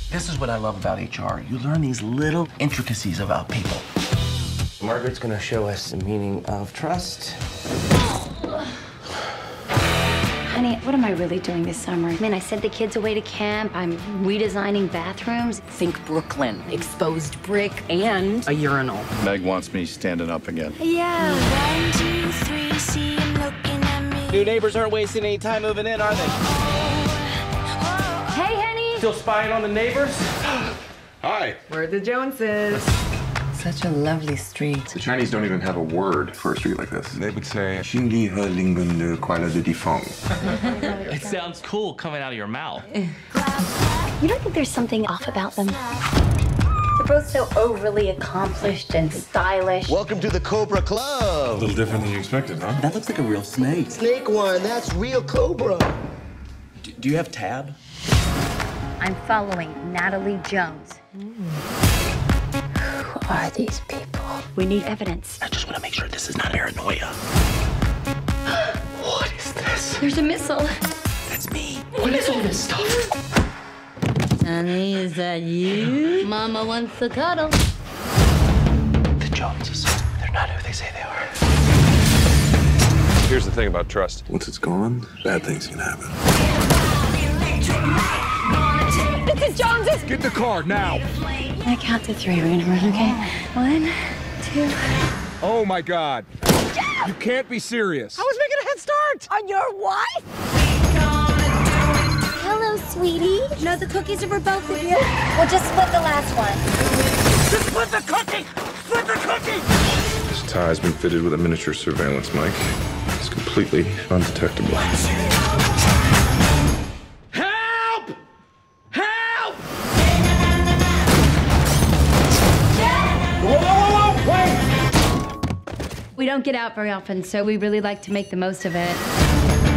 This is what I love about HR. You learn these little intricacies about people. Margaret's gonna show us the meaning of trust. Honey, what am I really doing this summer? I mean, I sent the kids away to camp. I'm redesigning bathrooms. Think Brooklyn, exposed brick, and a urinal. Meg wants me standing up again. Yeah. 1, 2, 3, see him looking at me. New neighbors aren't wasting any time moving in, are they? Hey, honey. Still spying on the neighbors? Hi. We're the Joneses. Such a lovely street. The Chinese don't even have a word for a street like this. They would say, Xingli he lingen de kuala de difeng. It sounds cool coming out of your mouth. You don't think there's something off about them? They're both so overly accomplished and stylish. Welcome to the Cobra Club. A little different than you expected, huh? That looks like a real snake. Snake one, that's real Cobra. Do you have Tab? I'm following Natalie Jones. Who are these people? We need evidence. I just want to make sure this is not paranoia. What is this? There's a missile. That's me. What is all this stuff? Honey, is that you? Mama wants to cuddle. The Joneses. They're not who they say they are. Here's the thing about trust. Once it's gone, bad things can happen. It's the Joneses! Get the car now. I count to 3. We're gonna run, okay? 1, 2. Oh my God. You can't be serious. I was making a head start on your wife. Hello, sweetie. No, the cookies are for both of you. We'll just split the last one. Just split the cookie! Split the cookie! This tie's been fitted with a miniature surveillance mic. It's completely undetectable. Help! Help! Whoa, wait! We don't get out very often, so we really like to make the most of it.